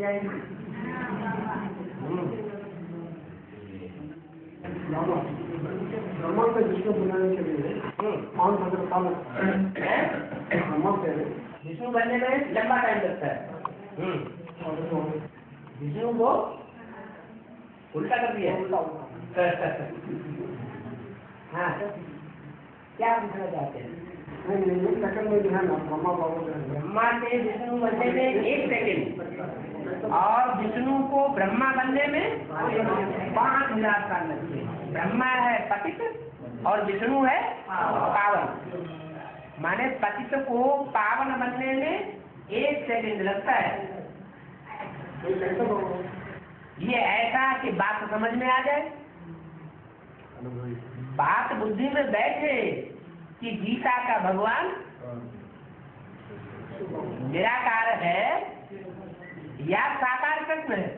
जाएगी। ब्रह्मा से विष्णु बनाने के लिए 5,000 साल ब्रह्मा से विष्णु बनने में लंबा टाइम लगता है। विष्णु को उल्टा कर दिया। हाँ, क्या पूछना चाहते हैं? नहीं, सेकंड में जो है ना ब्रह्मा से विष्णु बनने में 1 सेकंड और विष्णु को ब्रह्मा बनने में 5,000 साल लगते हैं। ब्रह्मा है पतित और विष्णु है पावन। माने पतित को पावन बनने में 1 सेकंड लगता है। ये ऐसा कि बात समझ में आ जाए, बात बुद्धि में बैठे कि गीता का भगवान निराकार है या साकार कृष्ण है?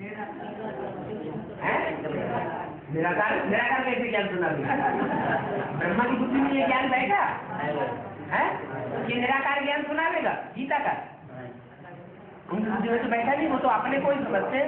निराकार कैसे ज्ञान सुना दिया? ब्रह्मा की बुद्धि में ये ज्ञान बैठा है कि निराकार ज्ञान सुना देगा गीता का? उनकी बुद्धि में तो बैठा नहीं, वो तो अपने को ही समझते।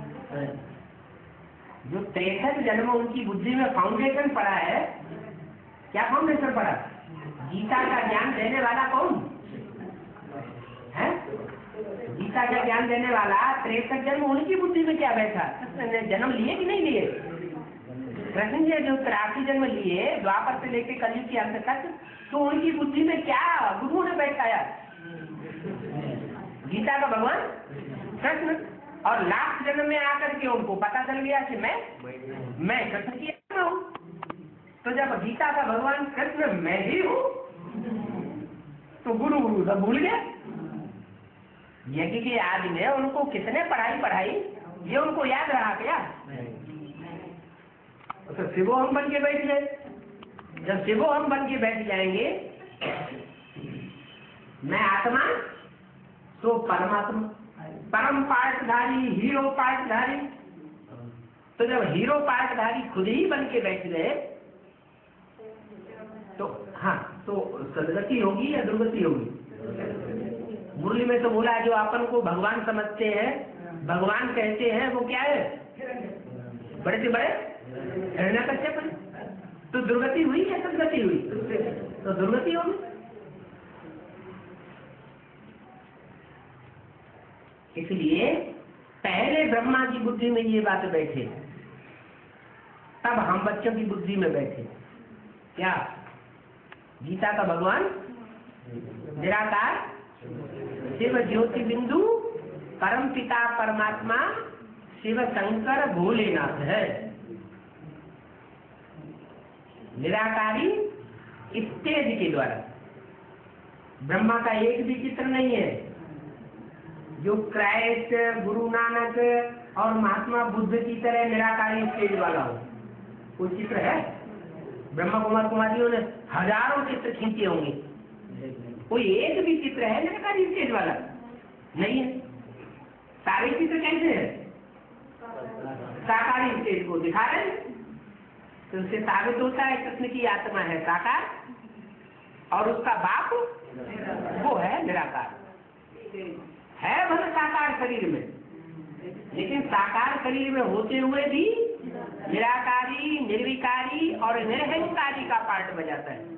जो 63 जन्म उनकी बुद्धि में फाउंडेशन पड़ा है, क्या फाउंडेशन पड़ा? गीता का ज्ञान देने वाला कौन है? गीता का ज्ञान देने वाला 63 जन्म उनकी बुद्धि में क्या बैठा? कृष्ण ने जन्म लिए कि नहीं लिए? कृष्ण जी जो 83 जन्म लिए द्वापर से लेकर कलयुग के अंत तक, तो उनकी बुद्धि में क्या गुरु ने बैठाया? गीता का भगवान कृष्ण। और लास्ट जन्म में आकर के उनको पता चल गया कि मैं कृष्ण की आत्मा हूँ। तो जब गीता का भगवान कृष्ण मैं ही हूँ, तो गुरु सब भूल गया। यज्ञ के आदि में उनको कितने पढ़ाई ये उनको याद रहा क्या? तो शिवो हम बन के बैठ गए। जब शिवो हम बन के बैठ जाएंगे, मैं आत्मा तो परमात्मा, परम पार्टधारी, हीरो पार्टधारी। तो जब हीरो पार्टधारी खुद ही बन के बैठ गए, तो हाँ, तो सदगति होगी या दुर्गति होगी? मुरली में तो बोला जो अपन को भगवान समझते हैं, भगवान कहते हैं, वो क्या है? बड़े से बड़े हिरण्यकश्यप। तो दुर्गति हुई या सदगति हुई? तो दुर्गति होगी। इसलिए पहले ब्रह्मा की बुद्धि में ये बात बैठे, तब हम बच्चों की बुद्धि में बैठे। क्या? गीता का भगवान निराकार शिव ज्योति बिंदु परम पिता परमात्मा शिव शंकर भोलेनाथ है। निराकारी स्टेज के द्वारा, ब्रह्मा का एक भी चित्र नहीं है। जो क्राइस्ट, गुरु नानक और महात्मा बुद्ध की तरह निराकारी स्टेज वाला हो, कोई चित्र है? ब्रह्मा कुमार कुमारियों ने हजारों चित्र खींचे होंगे, कोई एक भी चित्र है निराकारी स्टेज वाला? नहीं है। सारे चित्र कैसे है? साकारी स्टेज को दिखा रहे हैं। तो उससे साबित होता है कृष्ण की आत्मा है साकार और उसका बाप वो है निराकार। है भले साकार शरीर में, लेकिन साकार शरीर में होते हुए भी निराकारी, निर्विकारी और निरहंकारी का पार्ट बजाता है।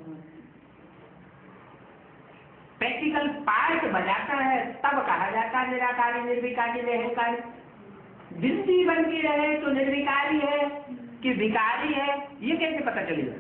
प्रैक्टिकल पार्ट बजाता है, तब कहा जाता है निराकारी, निर्विकारी, निरहंकारी। बिंदी बन के रहे तो निर्विकारी है कि विकारी है, ये कैसे पता चलेगा?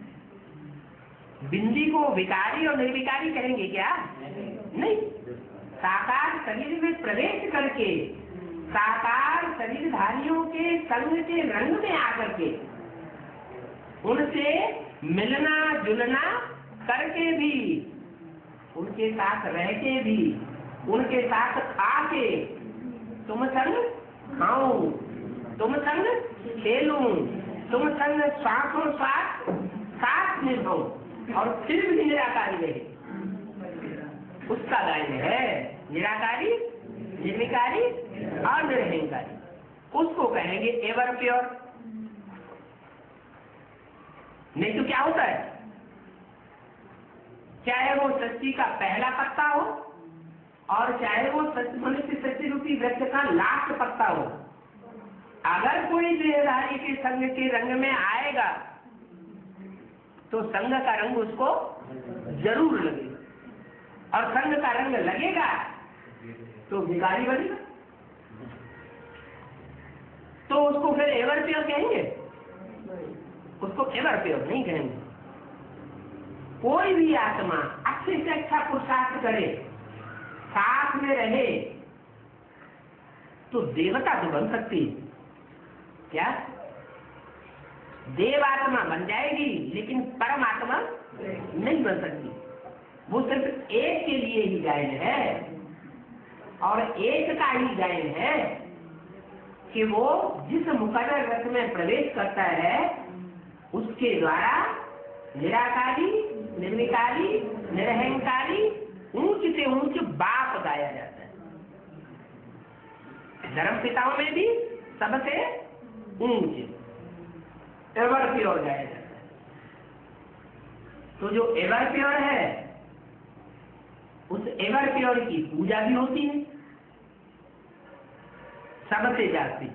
बिंदी को विकारी और निर्विकारी कहेंगे क्या? नहीं। साकार शरीर में प्रवेश करके, साकार शरीरधारियों के संग के रंग में आकर के, उनसे मिलना जुलना करके भी, उनके साथ रह के भी, उनके साथ आके तुम संग खाऊं, तुम संग खेलूं, तुम संग सांसों साथ निभाऊं और फिर भी निराकारी रहे, उसका गायन है निराकारी, निर्विकारी और निरहंकारी। उसको कहेंगे एवर प्योर। नहीं तो क्या होता है? चाहे वो सृष्टि का पहला पत्ता हो और चाहे वो मनुष्य सत्य रूपी वृक्ष का लास्ट पत्ता हो, अगर कोई देहधारी के संग के रंग में आएगा तो संग का रंग उसको जरूर लगेगा, और संग का रंग लगेगा तो भिखारी बनेगा। तो उसको फिर एवर प्योर कहेंगे? उसको एवर प्योर नहीं कहेंगे। कोई भी आत्मा अच्छे से अच्छा पुरुषार्थ करे, साथ में रहे, तो देवता तो बन सकती है। क्या देवात्मा बन जाएगी, लेकिन परमात्मा नहीं बन सकती। वो सिर्फ एक के लिए ही गायन है, और एक का ही गायन है कि वो जिस मुकर्रर रथ में प्रवेश करता है उसके द्वारा निराकारी, निर्विकारी, निरहंकारी, ऊंच से ऊंच बाप गाया जाता है। धर्म पिताओं में भी सबसे ऊंच एवर प्योर गाया जाता है। तो जो एवर प्योर है, उस एवर प्योर की पूजा भी होती है सबसे जाती।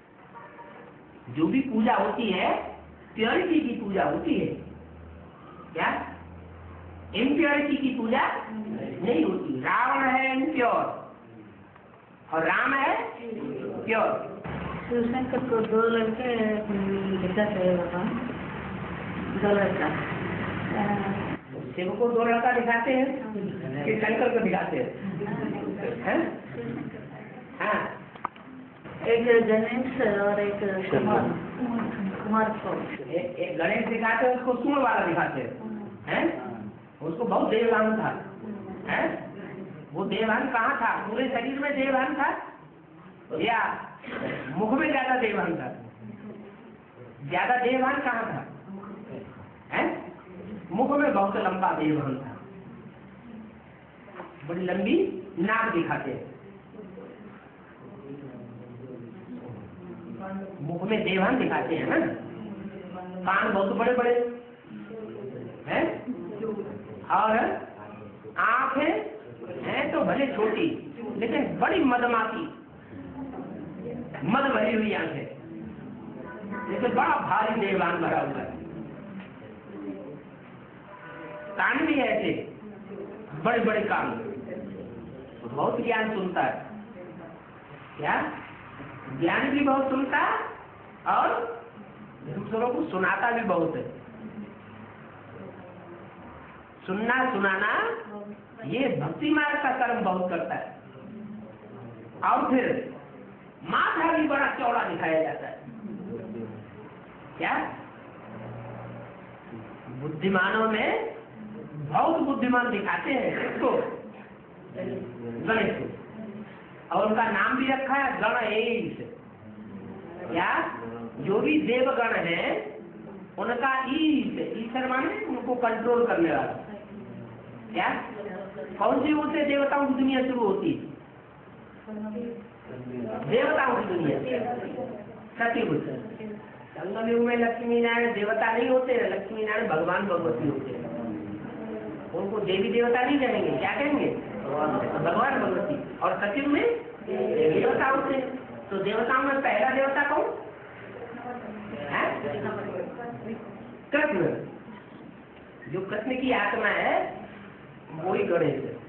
जो भी पूजा होती है प्योरिटी की पूजा होती है। क्या इम्प्योरिटी की पूजा नहीं होती। रावण है इम्प्योर और राम है प्योर। शिवशंकर को 2 लड़के दिखाते हैं बाबा, 2 लड़का। शिव को 2 लड़का दिखाते हैं कि शंकर को दिखाते हैं? हाँ, एक गणेश और एक कुमार को। एक गणेश दिखाते हैं, उसको सूंड वाला दिखाते हैं। उसको बहुत देववान था। है? वो देववान कहाँ था? पूरे शरीर में देववान था या मुख में ज्यादा देववान था? ज्यादा देववान कहाँ था? है? मुख में बहुत लंबा देववान था, बड़ी लंबी नाक दिखाते हैं। मुख में देववान दिखाते हैं ना, कान बहुत बड़े बड़े हैं, और आंखें हैं तो भले छोटी लेकिन बड़ी मदमाती, मद भरी हुई आंखें, जैसे बड़ा भारी देववान भरा हुआ है। कान भी ऐसे बड़े बड़े कान, तो बहुत ज्ञान सुनता है। क्या ज्ञान भी बहुत सुनता और दूसरों को सुनाता भी बहुत है। सुनना सुनाना ये भक्ति मार्ग का कर्म बहुत करता है। और फिर माथा भी बड़ा चौड़ा दिखाया जाता है। क्या बुद्धिमानों में बहुत बुद्धिमान दिखाते हैं इसको, गणेश को, और उनका नाम भी रखा है गणेश। क्या जो भी देवगण है उनका ईश्वर माने उनको कंट्रोल करने वाला। क्या कौन सी उनसे देवताओं की दुनिया शुरू होती? देवताओं की दुनिया सतयुग। संगम युग में लक्ष्मी नारायण देवता नहीं होते, लक्ष्मी नारायण भगवान भगवती होते हैं। उनको देवी देवता नहीं कहेंगे, क्या कहेंगे? भगवान भगवती। और सतयुग में देवता होते हैं। तो देवताओं में पहला देवता कौन? कृष्ण। जो कृष्ण की आत्मा है वही गणेश है।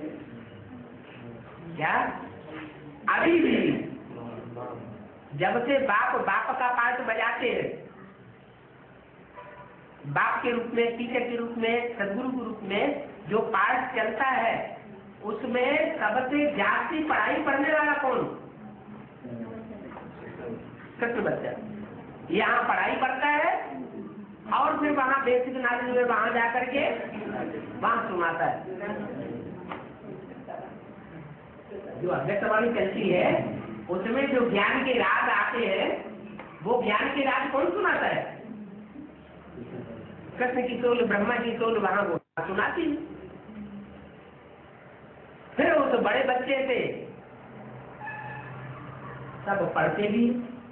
क्या अभी भी जब से बाप का पार्ट बजाते हैं, बाप के रूप में, टीचर के रूप में, सदगुरु के रूप में जो पार्ट चलता है, उसमें सबसे ज्यादा पढ़ाई पढ़ने वाला कौन? कृष्ण बच्चा। यहाँ पढ़ाई पढ़ता है और फिर वहाँ बेसिक नॉलेज में वहाँ जाकर के वहाँ सुनाता है। जो अध्यक्षवाणी चलती है उसमें जो ज्ञान के राज आते हैं, वो ज्ञान के राज कौन सुनाता है? कृष्ण की सोल, ब्रह्मा की सोल वहाँ वो सुनाती है। फिर वो तो बड़े बच्चे थे, सब पढ़ते भी।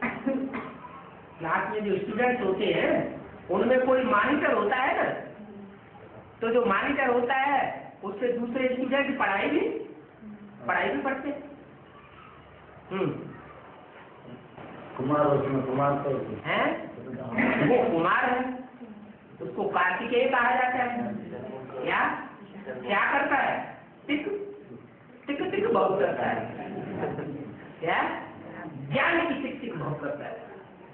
क्लास में जो स्टूडेंट्स होते हैं उनमें कोई मॉनिटर होता है ना, तो जो मॉनिटर होता है उससे दूसरे स्टूडेंट पढ़ाई भी पढ़ाई भी पढ़ते। कुमार उसमें कुमार तो हैं, वो कुमार है, उसको कार्तिकेय कहा जाता है। क्या करता है? टिक टिक टिक बहुत करता है। क्या? ज्ञान की टिक टिक बहुत करता है।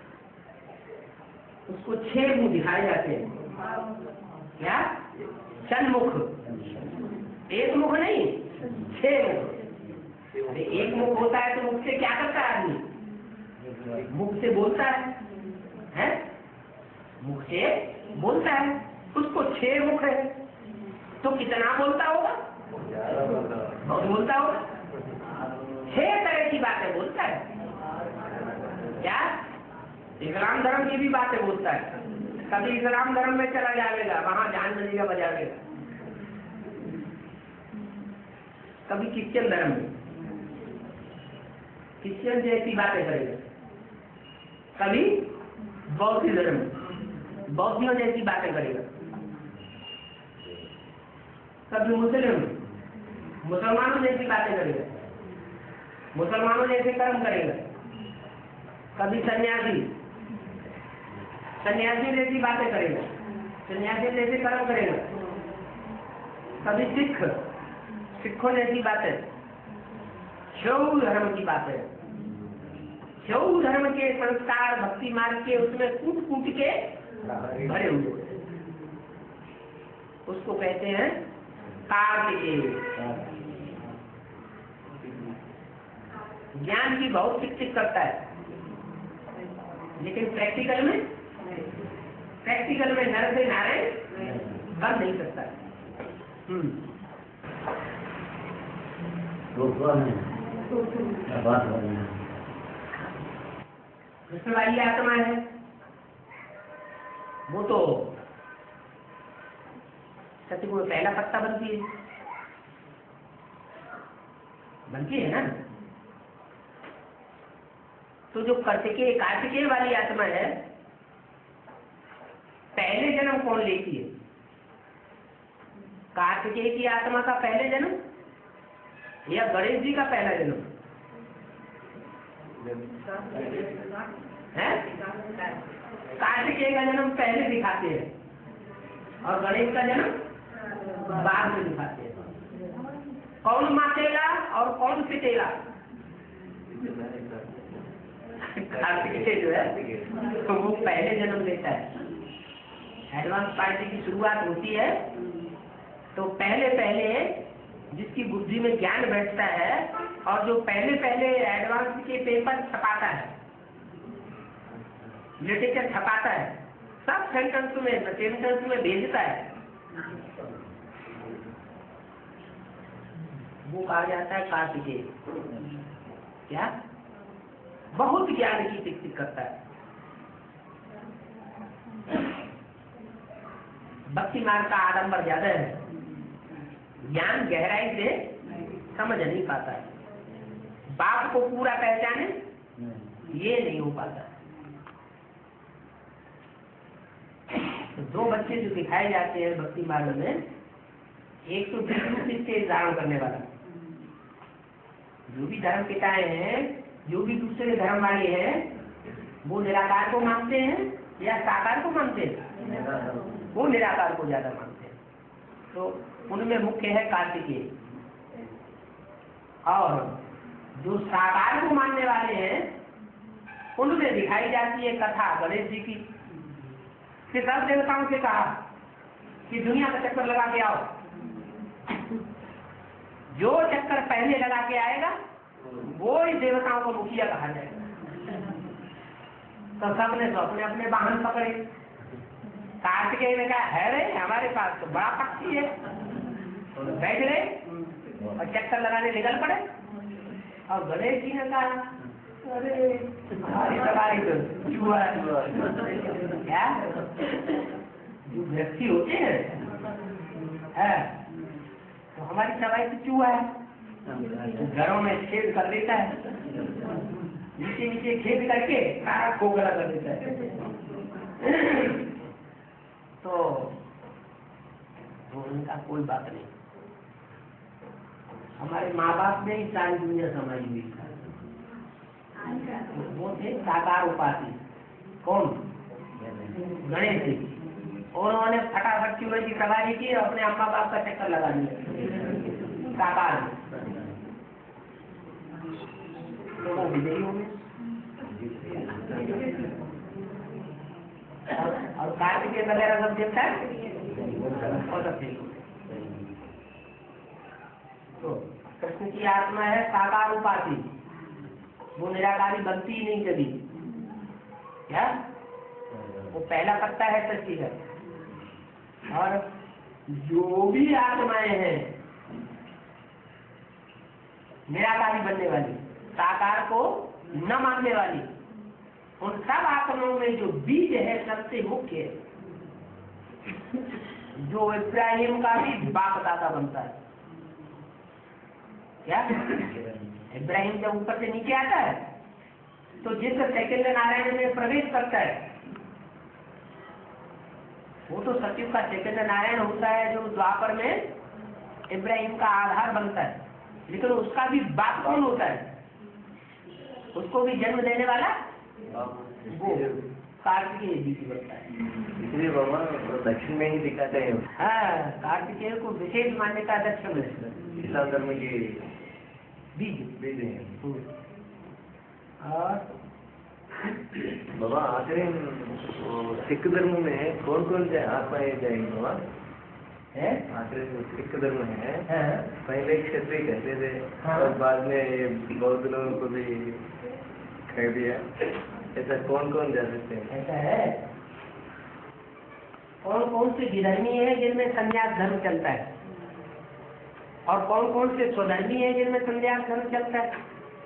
उसको 6 मुख दिखाए जाते हैं। क्या? सन्मुख, एक मुख नहीं, 6 मुख। एक मुख होता है तो मुख से क्या करता है आदमी? मुख से बोलता है? मुख से बोलता है। उसको 6 मुख है तो कितना बोलता होगा? बहुत बोलता होगा। 6 तरह की बातें बोलता है। क्या? इस्लाम धर्म की भी बातें बोलता है। कभी इस्लाम धर्म में चला जाएगा, वहां जान बजेगा बजावेगा। कभी क्रिश्चियन धर्म में क्रिश्चियन जैसी बातें करेगा। कभी बौद्ध धर्म में बौद्धियों जैसी बातें करेगा। कभी मुसलमानों जैसी बातें करेगा, मुसलमानों जैसे कर्म करेगा। कभी सन्यासी जैसी बातें करेगा, सन्यासी जैसे कर्म करेगा। कभी सिखों जैसी बातें, शैव धर्म की बातें, शैव धर्म के संस्कार भक्ति मार्ग के उसमें कूट के भरे हुए, उसको कहते हैं कार्तिकेय। ज्ञान की बहुत टिक करता है, लेकिन प्रैक्टिकल में नर से नारायण बन नहीं सकता। कृष्ण वाली आत्मा है, वो तो सतगुण पहला पत्ता बनती है ना। तो जो कार्तिकेय वाली आत्मा है, पहले जन्म कौन लेती है? कार्तिकेय की आत्मा का पहले जन्म या गणेश जी का पहला जन्म है? कार्तिकेय का जन्म पहले दिखाते हैं और गणेश का जन्म बाद में दिखाते हैं। कौन मातेला और कौन पिटेला? कार्तिकेय जो है तो वो पहले जन्म लेता है। एडवांस पार्टी की शुरुआत होती है तो पहले जिसकी बुद्धि में ज्ञान बैठता है और जो पहले एडवांस के पेपर छपाता है, लिटरेचर छपाता है, सब सेंटेंस में भेजता है, वो कहा जाता है कार्तिकेय। क्या? बहुत ज्ञान की टिक करता है। भक्ति मार्ग का आडंबर ज्यादा है, ज्ञान गहराई से समझ नहीं पाता है, बाप को पूरा पहचाने ये नहीं हो पाता। तो 2 बच्चे जो दिखाए जाते हैं भक्ति मार्ग में, एक तो विष्णु स्टेज धारण करने वाला, जो भी धर्म पिताएं हैं, जो भी दूसरे धर्म वाले हैं, वो निराकार को मानते हैं या साकार को मानते हैं? वो निराकार को ज्यादा मानते हैं। तो उनमें मुख्य है कार्तिकेय। और जो साकार को मानने वाले हैं, उनमें दिखाई जाती है कथा गणेश जी की, कि सब देवताओं से कहा कि दुनिया का चक्कर लगा के आओ, जो चक्कर पहले लगा के आएगा वो ही देवताओं को मुखिया कहा जाएगा। तो सबने तो अपने अपने वाहन पकड़े। कार्तिकेय ने कहा है रे, हमारे पास तो बड़ा पक्षी है, बैठ गए और चक्कर लगाने निकल पड़े। और गणेश जी ने कहा अरे हमारी सवारी तो चूहा क्या, जो व्यक्ति होते हैं तो हमारी सवारी तो चूहा है, घरों में छेद कर देता है, नीचे छेद करके सारा खोखला कर देता है। तो उनका कोई बात नहीं, हमारे माँ बाप ने ही सारी दुनिया समाई हुई था। वो थे साकार उपासी। कौन? गणेश जी। उन्होंने फटाफट चूल्हे की सवारी की और अपने अम्मा बाप का चक्कर लगा दिया साकार में। तो वो विजयी हो गए। और कार्तिकेय वगैरह सब देखता है और सब ठीक। तो कृष्ण की आत्मा है साकार उपासी, वो निराकारी बनती ही नहीं कभी। क्या वो पहला पत्ता है सृष्टि का। और जो भी आत्माएं हैं निराकारी बनने वाली, साकार को न मानने वाली, उन सब आत्माओं में जो बीज है सबसे मुख्य है, जो इब्राहिम का भी बाप दादा बनता है। क्या इब्राहिम जब ऊपर से नीचे आता है तो जिस सेकंड नारायण में प्रवेश करता है वो तो सतयुग का सेकंड नारायण होता है, जो द्वापर में इब्राहिम का आधार बनता है। लेकिन उसका भी बाप कौन होता है? उसको भी जन्म देने वाला वो कार्तिकेय जी बनता है। इसलिए बाबा दक्षिण में ही दिखाते हैं। हाँ, कार्तिकेय को विशेष मान्यता दक्षिण में इस्लाम धर्म की बीज है। और बाबा आखिर सिख धर्म में कौन कौन से आत्माएं जाएंगे बाबा? है आखिर सिख धर्म है, हाँ। पहले क्षत्रिय कहते थे हाँ। और बाद में बौद्ध लोगों को भी कह दिया। ऐसा कौन कौन जा सकते हैं? ऐसा है, कौन कौन से विधर्मी है जिनमें संन्यास धर्म चलता है और कौन कौन से स्वधर्मी है जिनमें संन्यास धर्म चलता है।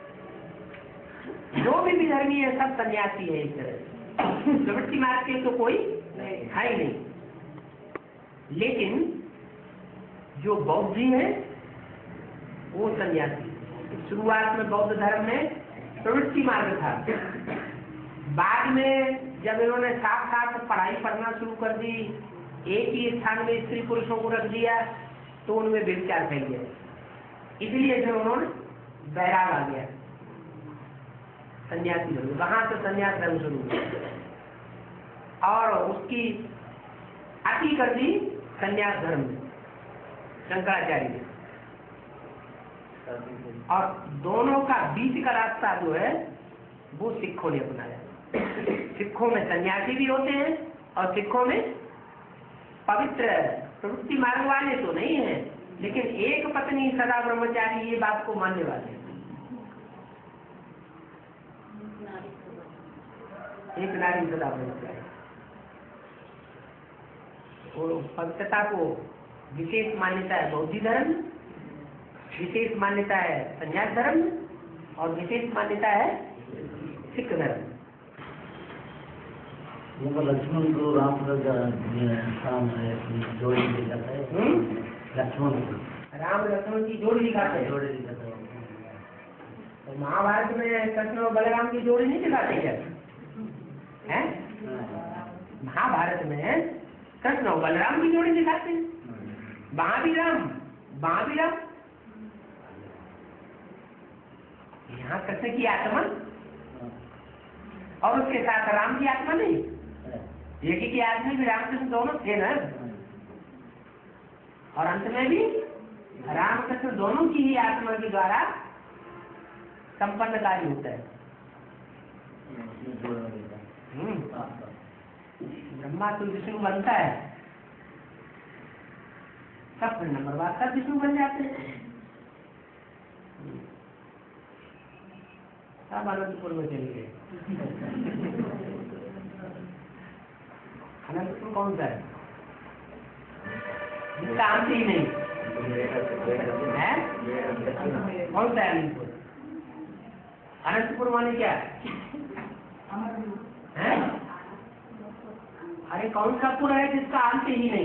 जो भी विधर्मी है सब सन्यासी है। इस तरह प्रवृत्ति मार्ग के तो कोई है ही नहीं। लेकिन जो बौद्ध जी है वो सन्यासी। शुरुआत में बौद्ध धर्म में प्रवृत्ति मार्ग था। बाद में जब इन्होंने साथ साथ पढ़ाई पढ़ना शुरू कर दी, एक ही स्थान में स्त्री पुरुषों को रख दिया, तो उनमें व्यभिचार फैल गया। इसलिए फिर उन्होंने बैराग आ गया, सन्यासी धर्म। वहां से सन्यास धर्म शुरू हुआ और उसकी अति कर दी सन्यास धर्म में शंकराचार्य ने। और दोनों का बीच का रास्ता जो है वो सिखों ने अपनाया। सिखों में सन्यासी भी होते हैं और सिखों में पवित्र प्रवृत्ति मार्ग वाले तो नहीं है, लेकिन एक पत्नी सदा ब्रह्मचारी ये बात को मानने वाले हैं। एक नारी सदा ब्रह्मचारी, वो पवित्रता को विशेष मान्यता है बौद्ध धर्म, विशेष मान्यता है संन्यास धर्म और विशेष मान्यता है सिख धर्म। लक्ष्मण को राम जोड़ी दिखाता है। लक्ष्मण राम लक्ष्मण की जोड़ी दिखाते हैं। जोड़ी दिखाता है। तो महाभारत में कृष्ण और बलराम की जोड़ी नहीं दिखाते क्या है? महाभारत में कृष्ण और बलराम की जोड़ी दिखाते हैं। वहां भी राम, वहां भी राम। यहाँ कृष्ण की आत्मा और उसके साथ राम की आत्मा नहीं। एक ही आदमी भी रामकृष्ण दोनों थे ना, और अंत में भी रामकृष्ण दोनों की ही आत्मा के द्वारा संपन्न कार्य होता है। ब्रह्मा तो विष्णु बनता है, सब नंबर बाद सब विष्णु बन जाते हैं। सब अनंतपुर में चले गए। अनंतपुर कौन सा है? जिसका अंत ही नहीं है। कौन सा है अनंतपुर? अनंतपुर माने क्या है? अरे कौन सा पुर है जिसका अंत ही नहीं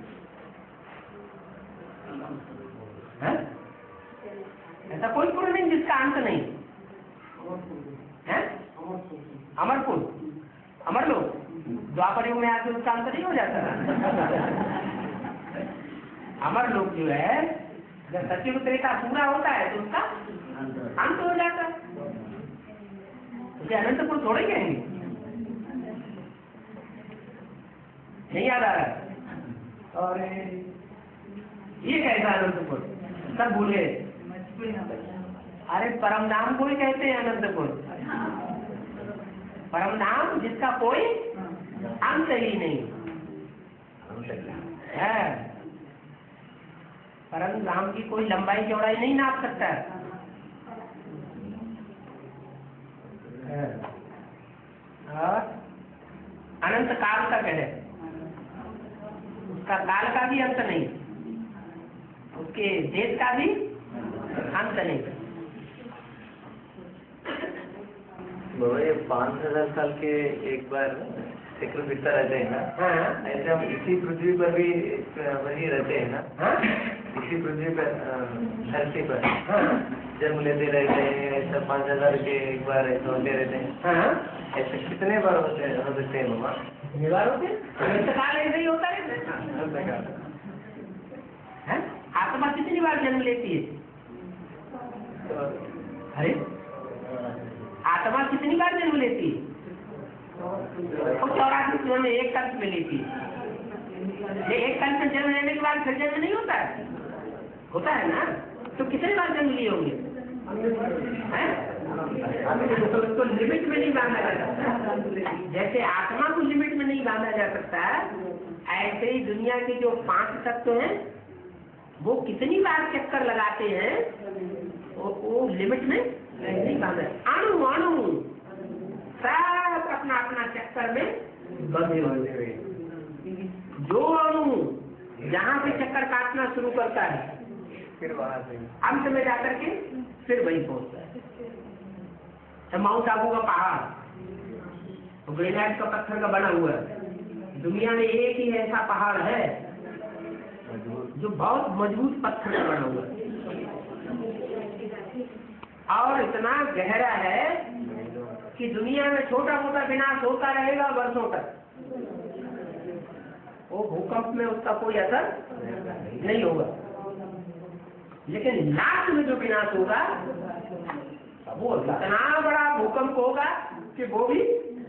है? ऐसा कोई पुर नहीं जिसका अंत नहीं है। अमरपुर, अमरलोक, द्वापर युग में आके उसका अंत नहीं हो जाता। अमरलोक जो है जब सत्युग त्रेता पूरा होता है तो उसका अंत हो जाता है। उसे अनंतपुर थोड़े कहेंगे, नहीं याद आ रहा है? और ये कैसा अनंतपुर, सब भूल गए। अरे परम धाम को ही कहते हैं अनंतपुर, परम धाम जिसका कोई अंत ही नहीं है। परम धाम की कोई लंबाई चौड़ाई नहीं नाप सकता है। और अनंत काल तक है, उसका काल का भी अंत नहीं, उसके देश का भी अंत नहीं। बाबा ये 5,000 साल के एक बार चक्र फिरता रहते हैं ना, हाँ। ऐसे हम इसी पृथ्वी पर भी वही रहते हैं ना, हाँ? इसी पृथ्वी पर धरती पर हाँ? जन्म लेते रहते हैं, ऐसा 5,000 के एक बार ऐसे होते रहते हैं। हाँ? ऐसे कितने बार हो सकते हैं बाबा? कितने बार होते हैं? इंतकाल ऐसे ही होता है। हैं? आत्मा कितनी बार जन्म लेती है? अरे आत्मा कितनी बार जन्म लेती है? 84 में एक कल्प में लेती है। ये एक कल्प में जन्म लेने के बाद फिर जन्म नहीं होता है? होता है ना? तो कितने बार जन्म लिए होंगे? तो लिमिट में नहीं बांधा जा सकता। जैसे आत्मा को लिमिट में नहीं बांधा जा सकता, ऐसे ही दुनिया के जो 5 तत्व हैं वो कितनी बार चक्कर लगाते हैं, वो लिमिट में नहीं बांधा। अणु अणु सब अपना अपना चक्कर में बंधे हुए। जो अणु जहाँ से चक्कर काटना शुरू करता है फिर वहां से अंत में जाकर के फिर वही पहुंचता है। तो माउंट आबू का पहाड़ तो ग्रेनाइट का पत्थर का बना हुआ है। दुनिया में एक ही ऐसा पहाड़ है जो बहुत मजबूत पत्थर का बना हुआ है और इतना गहरा है कि दुनिया में छोटा मोटा विनाश होता रहेगा वर्षों तक, वो भूकंप में उसका कोई असर नहीं होगा। लेकिन लास्ट में जो विनाश होगा वो इतना बड़ा भूकंप होगा कि वो भी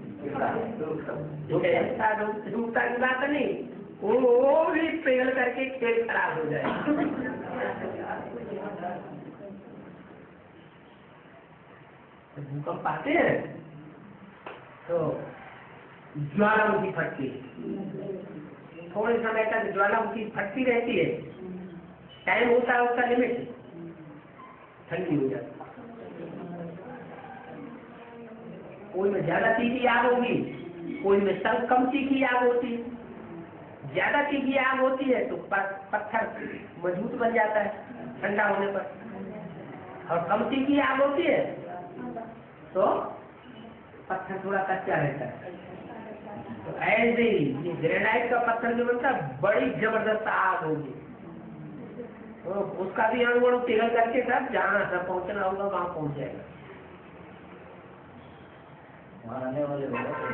डूबता की बात नहीं, वो भी पिघल करके खेल खराब हो जाए। भूकंप आते हैं तो ज्वालामुखी फटती है, थोड़े समय तक ज्वालामुखी फटती रहती है, टाइम होता है उसका लिमिट, ठंडी हो जाती है। कोई में ज्यादा तीखी आग होगी, कोई में कम तीखी आग होती है। ज्यादा तीखी आग होती है तो पत्थर मजबूत बन जाता है ठंडा होने पर, और कम तीखी आग होती है तो पत्थर थोड़ा कच्चा रहता है। तो ऐसे ही ये ग्रेनाइट का पत्थर जो बनता है बड़ी जबरदस्त आग होगी, तो उसका भी अणु पिघल करके सब जहाँ सब पहुँचना होगा वहाँ पहुँच जाएगा। आने वाले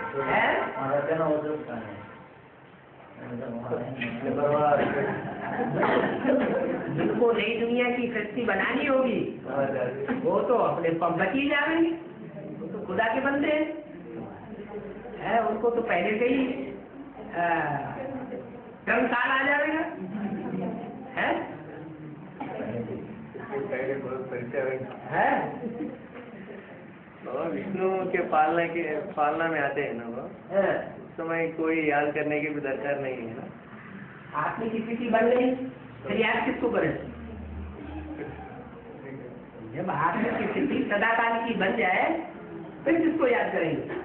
जिनको नई दुनिया की सृष्टि बनानी होगी वो तो अपने बची जाएंगे, वो तो खुदा के बंदे हैं, उनको तो पहले से ही काल आ जाएगा है। विष्णु के पालना में आते हैं ना वो, उस समय कोई याद करने की भी दरकार नहीं है ना। आत्मा की स्थिति बन गई फिर याद किसको करें? जब आत्मा की स्थिति सदाकाल की बन जाए फिर किसको याद करेंगे?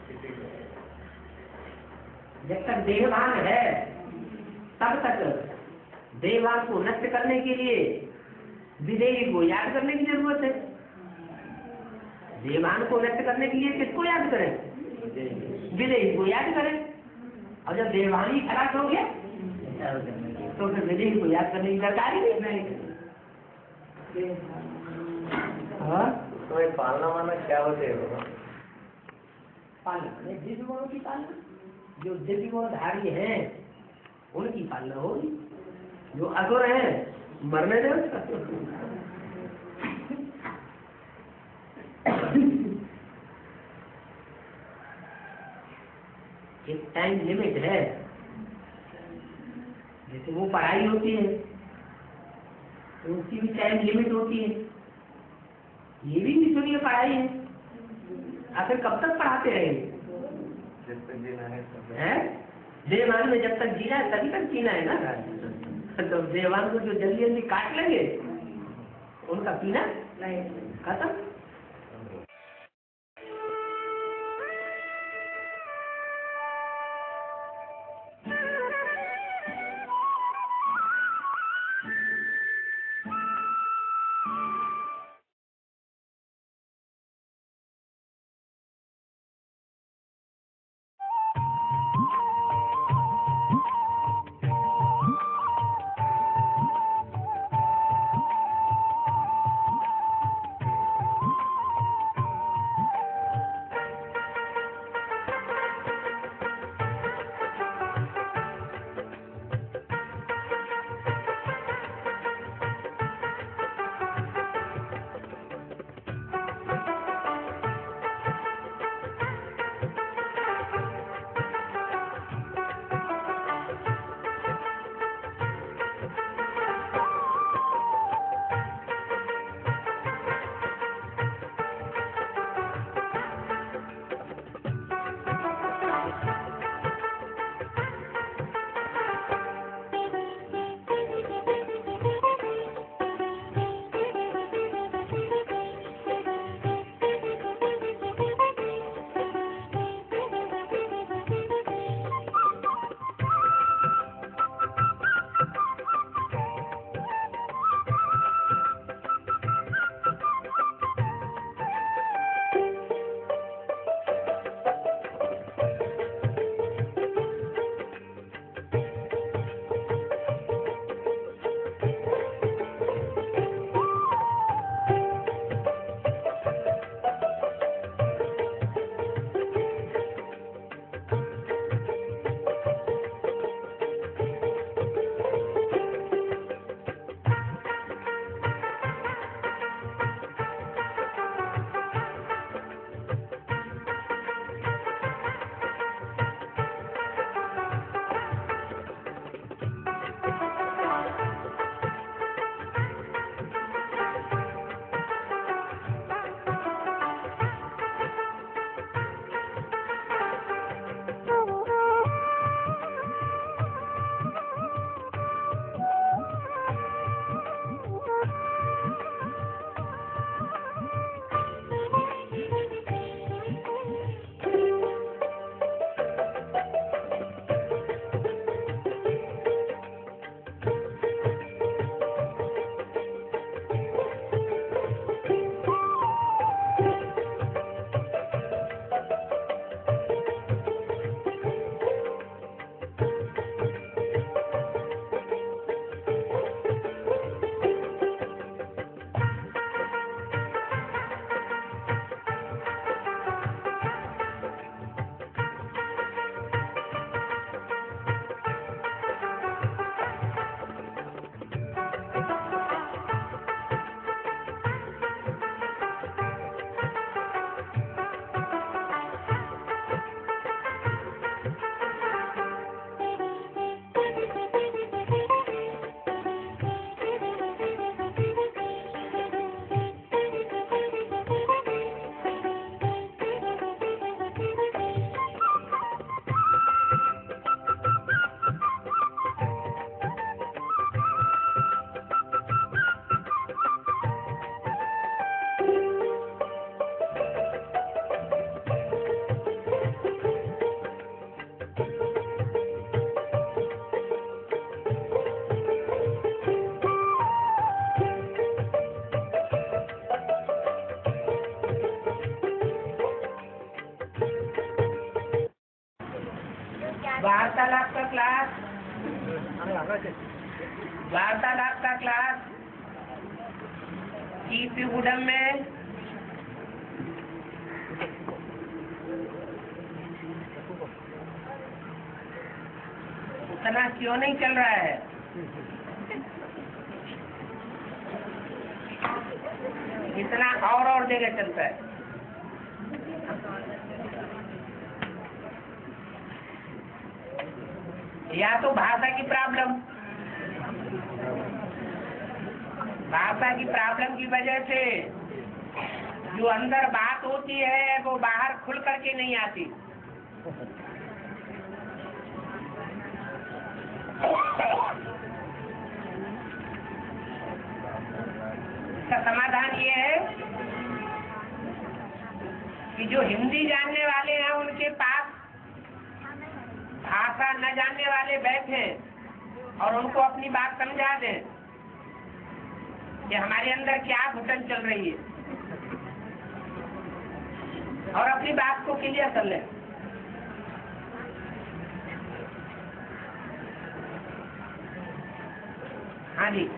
जब तक देहभान है तब तक देहभान को नष्ट करने के लिए विदेही को याद करने की जरूरत है। देहभान को नष्ट करने के लिए किसको याद करें? विदेही को याद करें। और जब देहभान ही खराब हो गया तो फिर विदेही को याद करने की दरकार ही नहीं। तो पालना वालना क्या होते है? पालना दिव्य गुणों की पालना, जो दिव्य गुण धारी है उनकी पालना होगी। जो असुर है मरने दे उसका। एक टाइम लिमिट है, जैसे वो पढ़ाई होती है तो उसकी भी टाइम लिमिट होती है, ये भी सुनिए पढ़ाई है, आखिर कब तक पढ़ाते रहेंगे? जब तक जीना है देवान में जब तक जीना है तभी तक जीना है ना। तो देवान को जो जल्दी जल्दी काट लेंगे उनका पीना खत्म। वार्तालाप का क्लास, वार्तालाप का क्लास ईपी गुडम में उतना क्यों नहीं चल रहा है? इतना और जगह चलता है। या तो भाषा की प्रॉब्लम, भाषा की प्रॉब्लम की वजह से जो अंदर बात होती है वो बाहर खुल करके नहीं आती। इसका समाधान ये है कि जो हिंदी जानने वाले हैं उनके पास भाषा न जानने वाले बैठे और उनको अपनी बात समझा दें कि हमारे अंदर क्या घुटन चल रही है, और अपनी बात को क्लियर कर लें। हाँ जी।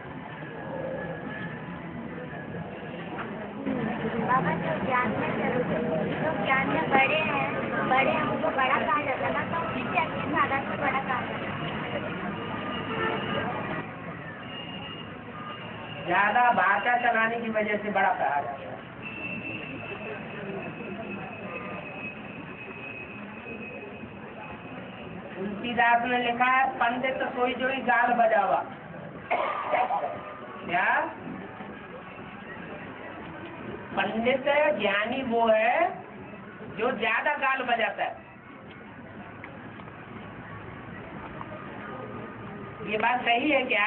बाबा जो ज्ञान में बड़े हैं उनको बड़ा कहा जाता है ना, तो किसी अच्छी साधन को बड़ा कहा जाता है। ज्यादा भाषा चलाने की वजह से बड़ा कहा जाता है। तुलसीदास ने लिखा है, पंडित सोई जोई गाल बजावा। क्या? पंडित ज्ञानी वो है जो ज्यादा गाल बजाता है। ये बात सही है क्या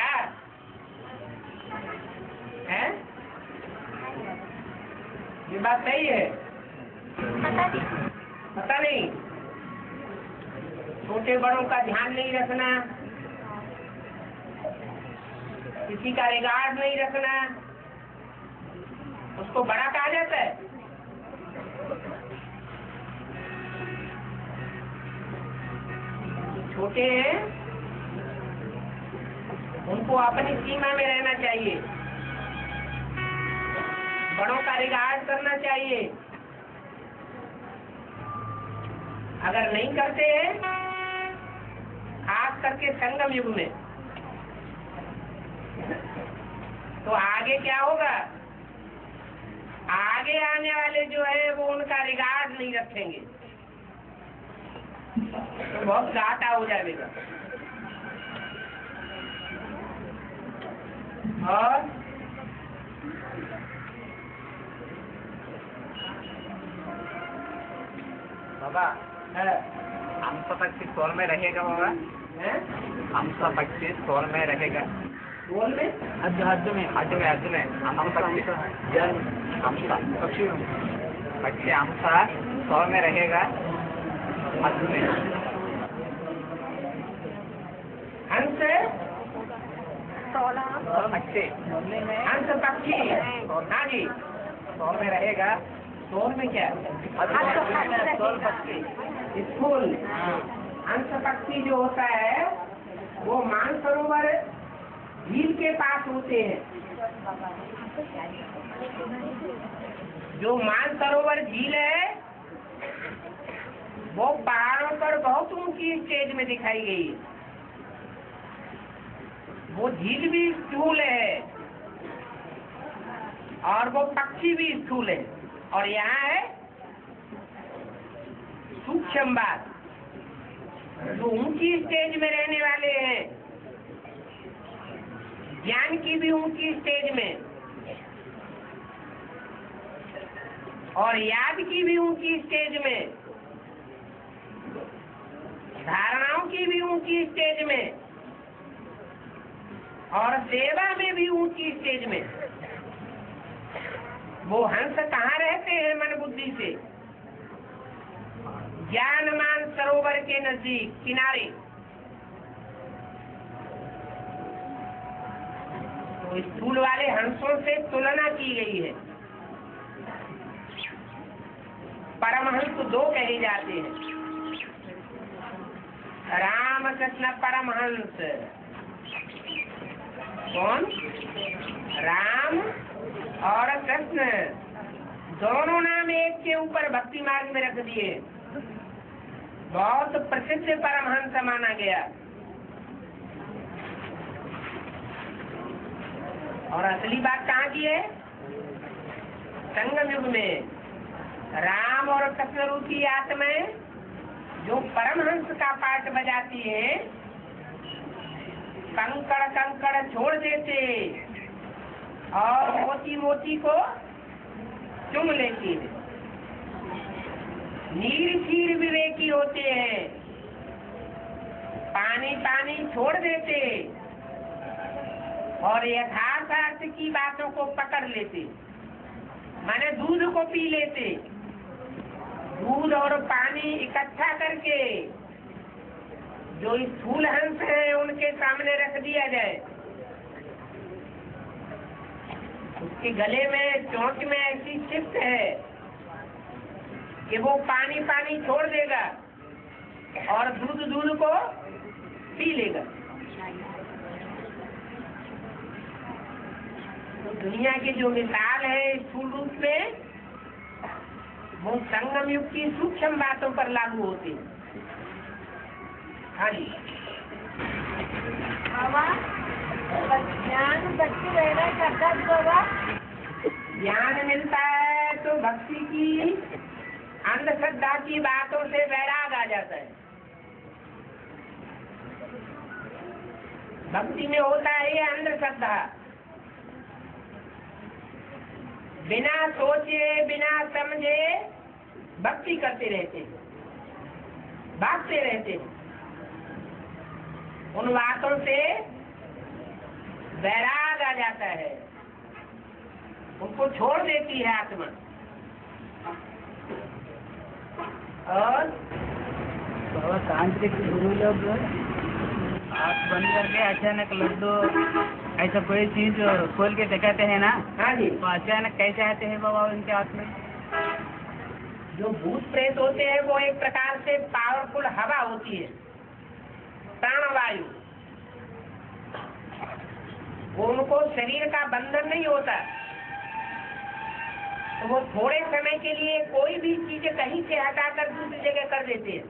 है? ये बात सही है? पता नहीं। छोटे बड़ों का ध्यान नहीं रखना, किसी का रिगार्ड नहीं रखना, उसको बड़ा कहा जाता है। छोटे हैं उनको अपनी सीमा में रहना चाहिए, बड़ों का रिगार्ड करना चाहिए। अगर नहीं करते हैं, खास करके संगम युग में, तो आगे क्या होगा? आगे आने वाले जो है वो उनका रिगार्ड नहीं रखेंगे, तो बहुत घाटा हो जाएगा। और बाबा है हंस पक्षी स्वर में रहेगा बाबा? हंस पक्षी स्वर में रहेगा? बोल में हज में हंस पक्षी हंसा स्वर में रहेगा? हज में हंस पक्षी हंस पक्षी, हाँ जी, स्वर में रहेगा? स्कूल में क्या? स्वर पक्षी स्कूल हंस पक्षी जो होता है वो मानसरोवर झील के पास होते हैं। जो मानसरोवर झील है वो पहाड़ों पर बहुत ऊंची स्टेज में दिखाई गई है। वो झील भी स्थूल है और वो पक्षी भी स्थूल है, और यहाँ है सूक्ष्म बात। जो ऊंची स्टेज में रहने वाले हैं, ज्ञान की भी ऊंची स्टेज में और याद की भी ऊंची स्टेज में, धारणाओं की भी ऊंची स्टेज में और सेवा में भी ऊंची स्टेज में, वो हंस कहाँ रहते हैं? मन बुद्धि से ज्ञानमान सरोवर के नजदीक किनारे। तो स्थूल वाले हंसों से तुलना की गई है। परमहंस दो कहे जाते हैं, रामकृष्ण परमहंस। कौन? राम और कृष्ण दोनों नाम एक के ऊपर भक्ति मार्ग में रख दिए। बहुत प्रसिद्ध परमहंस माना गया। और असली बात कहाँ की है? संगम युग में राम और कृष्ण रूपी आत्माएं जो परमहंस का पाठ बजाती है, कंकड़ कंकड़ छोड़ देते और मोती मोती को चुम लेती है। नीर क्षीर विवेकी होते हैं, पानी पानी छोड़ देते और यथार्थ अर्थ की बातों को पकड़ लेते, माने दूध को पी लेते। दूध और पानी इकट्ठा करके जो स्थूल हंस है उनके सामने रख दिया जाए, उसके गले में चोंच में ऐसी शिफ्ट है कि वो पानी पानी छोड़ देगा और दूध दूध को पी लेगा। तो दुनिया की जो मिसाल है स्थूल रूप में, वो संगम युग की सूक्ष्म बातों पर लागू होती है। हाँ जी, ज्ञान भक्ति वगैरह करता होगा। ज्ञान मिलता है तो भक्ति की अंधश्रद्धा की बातों से वैराग आ जाता है। भक्ति में होता है ये अंधश्रद्धा, बिना सोचे बिना समझे भक्ति करते रहते हैं, भागते रहते हैं। उन बातों से वैराग आ जाता है, उनको छोड़ देती है आत्मा। और बाबा तांत्रिक गुरु लोग आँख बंद करके अचानक लड्डू ऐसा कोई चीज खोल के दिखाते हैं ना। हाँ जी, तो अचानक कैसे आते हैं बाबा उनके हाथ में? जो भूत प्रेत होते हैं वो एक प्रकार से पावरफुल हवा होती है, प्राणवायु। वो उनको शरीर का बंधन नहीं होता, तो वो थोड़े समय के लिए कोई भी चीज कहीं से हटाकर दूसरी जगह कर देते हैं।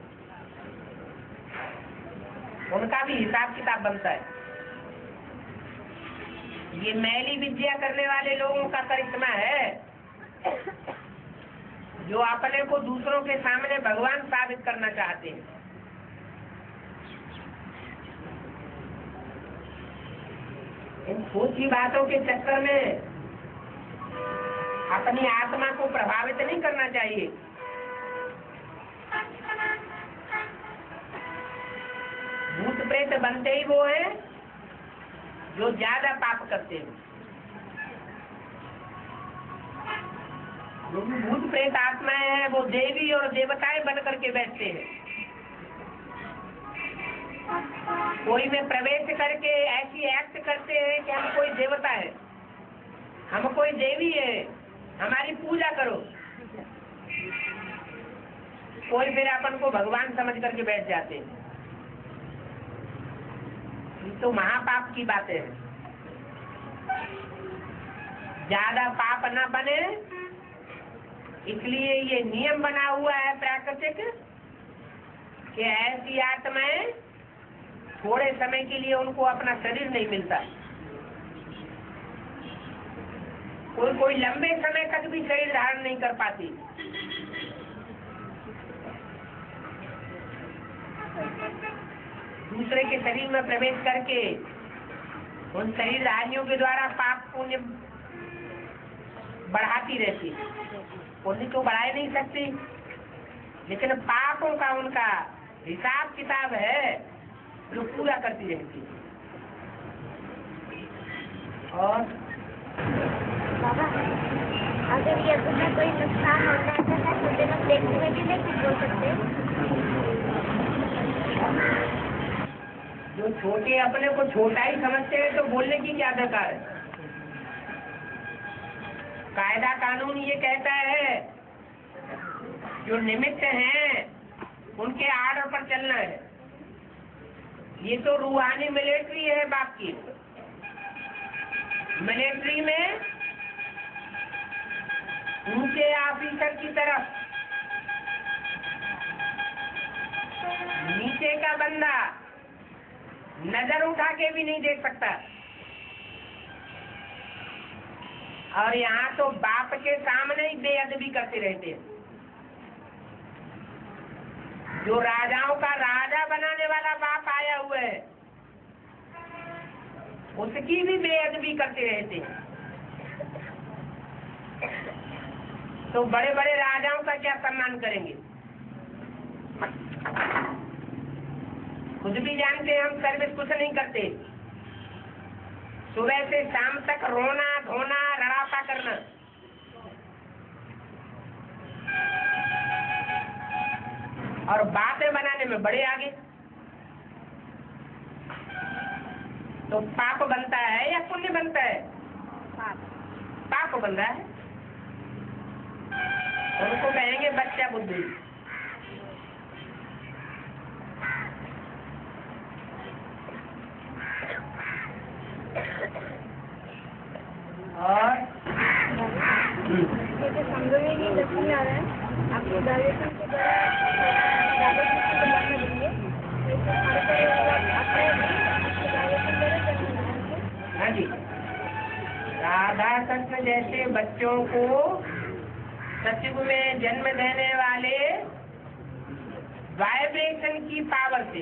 उनका भी हिसाब किताब बनता है। ये मैली विद्या करने वाले लोगों का करिश्मा है, जो अपने को दूसरों के सामने भगवान साबित करना चाहते हैं। इन छोटी बातों के चक्कर में अपनी आत्मा को प्रभावित नहीं करना चाहिए। भूत प्रेत बनते ही वो है जो ज्यादा पाप करते हैं। जो भी भूत प्रेत आत्माएं हैं वो देवी और देवताएं बन करके बैठते हैं। कोई में प्रवेश करके ऐसी एक्ट करते हैं कि हम कोई देवता है, हम कोई देवी है, हमारी पूजा करो। कोई फिर अपन को भगवान समझ करके बैठ जाते हैं। ये तो महापाप की बात है। ज्यादा पाप न बने इसलिए ये नियम बना हुआ है प्राकृतिक कि ऐसी आत्माएं थोड़े समय के लिए उनको अपना शरीर नहीं मिलता। कोई लंबे समय तक भी शरीर धारण नहीं कर पाती। दूसरे के शरीर में प्रवेश करके उन शरीरधारियों के द्वारा पाप पुण्य बढ़ाती रहती। पुण्य तो बढ़ा नहीं सकती, लेकिन पापों का उनका हिसाब किताब है जो पूरा करती रहती। और बाबा, अगर ये तुम्हें कोई नुकसान होता है तो मैं छोटे लोग देखने में भी नहीं कुछ बोल सकते। जो छोटे अपने को छोटा ही समझते हैं तो बोलने की क्या दरकार है। कायदा कानून ये कहता है जो निमित्त हैं उनके आर्डर पर चलना है। ये तो रूहानी मिलिट्री है बाप की। मिलिट्री में ऊंचे ऑफिसर की तरफ नीचे का बंदा नजर उठा के भी नहीं देख सकता। और यहाँ तो बाप के सामने ही बेअदबी करते रहते हैं। जो राजाओं का राजा बनाने वाला बाप आया हुआ है, उसकी भी बेअदबी करते रहते हैं। तो बड़े बड़े राजाओं का क्या सम्मान करेंगे? खुद भी जानते हैं हम सर्विस कुछ नहीं करते। सुबह से शाम तक रोना धोना रड़ापा करना। और बातें बनाने में बड़े आगे। तो पाप बनता है या पुण्य बनता है? पाप बन रहा है। उनको कहेंगे बच्चा बुद्धि। और समझोगे कि लक्ष्मी आ रहा है आपको ग्रेजुएशन के हाँ जी, राधा कृष्ण जैसे बच्चों को सतयुग में जन्म देने वाले वाइब्रेशन की पावर से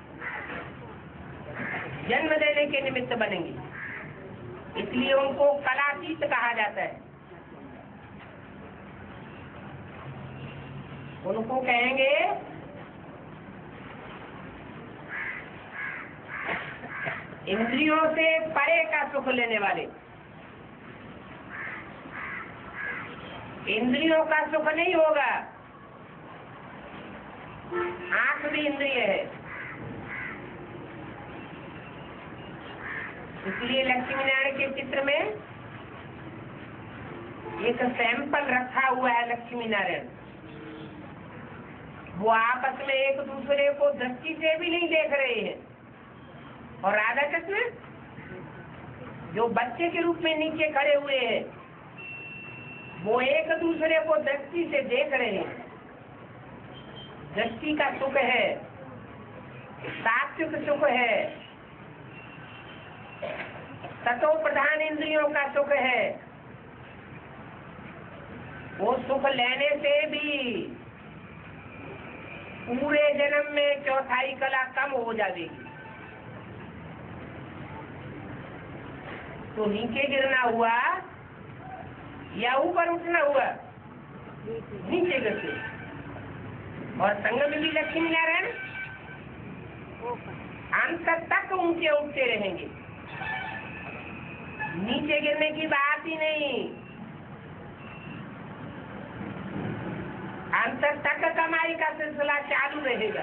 जन्म देने के निमित्त बनेंगे, इसलिए उनको कलातीत कहा जाता है। उनको कहेंगे इंद्रियों से परे का सुख लेने वाले। इंद्रियों का सुख नहीं होगा। आंख भी इंद्रिय है, इसलिए लक्ष्मी नारायण के चित्र में एक सैंपल रखा हुआ है। लक्ष्मी नारायण वो आपस में एक दूसरे को दृष्टि से भी नहीं देख रहे हैं, और राधा कृष्ण जो बच्चे के रूप में नीचे खड़े हुए हैं, वो एक दूसरे को दृष्टि से देख रहे हैं। दृष्टि का सुख है, सात्विक सुख है, ततो प्रधान इंद्रियों का सुख है। वो सुख लेने से भी पूरे जन्म में चौथाई कला कम हो जाएगी। तो नीचे गिरना हुआ या ऊपर उठना हुआ? नीचे गिरते। और संगम भी लक्ष्मी नारायण अंत तक ऊंचे उठते रहेंगे, नीचे गिरने की बात ही नहीं। अंत तक कमाई का सिलसिला चालू रहेगा।